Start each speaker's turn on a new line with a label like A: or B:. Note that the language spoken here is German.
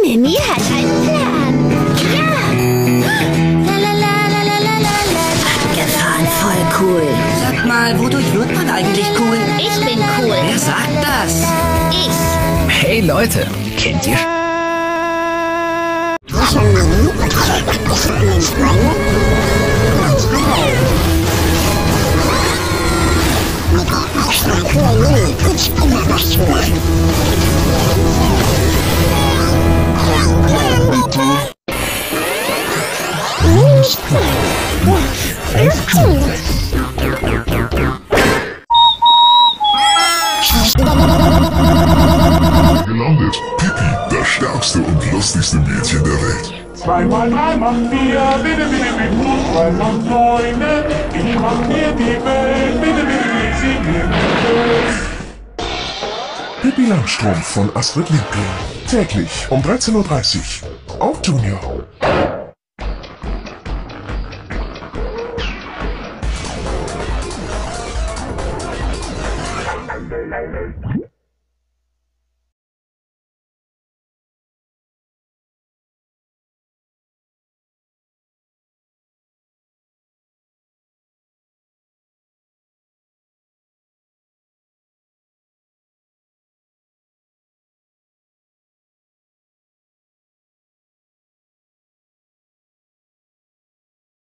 A: Mimi hat einen Plan. Ja.
B: Abgefahren, voll cool. Sag mal, wodurch wird man eigentlich cool?
A: Ich bin cool.
B: Wer sagt das?
A: Ich.
C: Hey Leute, kennt ihr?
D: Gelandet. Pipi, das stärkste und lustigste Mädchen der Welt.
E: 2 mal 3 macht 4, bitte, bitte, bitte. 2 macht 9, ich mach dir die Welt, bitte, bitte, bitte, sieh mir
D: Pippi Langstrumpf von Astrid Lindgren. Täglich um 13:30 Uhr. Auf Junior.
E: bitte.